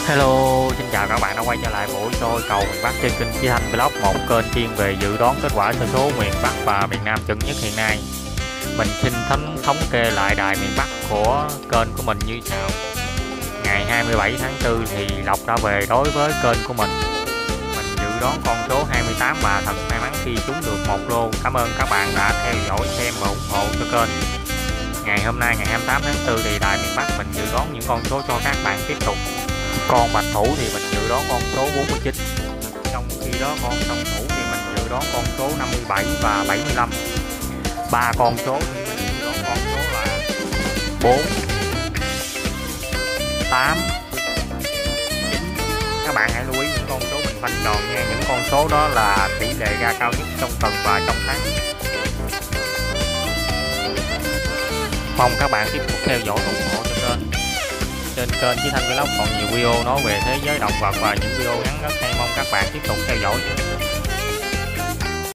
Hello, xin chào các bạn đã quay trở lại buổi soi cầu miền Bắc trên kênh Chí Thanh Vlog, một kênh chuyên về dự đoán kết quả xổ số miền Bắc và miền Nam chuẩn nhất hiện nay. Mình xin thống kê lại đài miền Bắc của kênh của mình như sau. Ngày 27 tháng 4 thì Lộc đã về đối với kênh của mình. Mình dự đoán con số 28 và thật may mắn khi trúng được 1 đô. Cảm ơn các bạn đã theo dõi xem và ủng hộ cho kênh. Ngày hôm nay ngày 28 tháng 4 thì đài miền Bắc mình dự đoán những con số cho các bạn tiếp tục. Con bạch thủ thì mình dự đoán con số 49, trong khi đó con song thủ thì mình dự đoán con số 57 và 75. Ba con số thì mình dự đoán con số là 4, 8, 9. Các bạn hãy lưu ý những con số mình phanh tròn nha, những con số đó là tỷ lệ ra cao nhất trong tuần và trong tháng. Mong các bạn tiếp tục theo dõi ủng hộ cho kênh. Trên kênh Chí Thanh Vlog còn nhiều video nói về thế giới động vật và những video ngắn rất hay, mong các bạn tiếp tục theo dõi.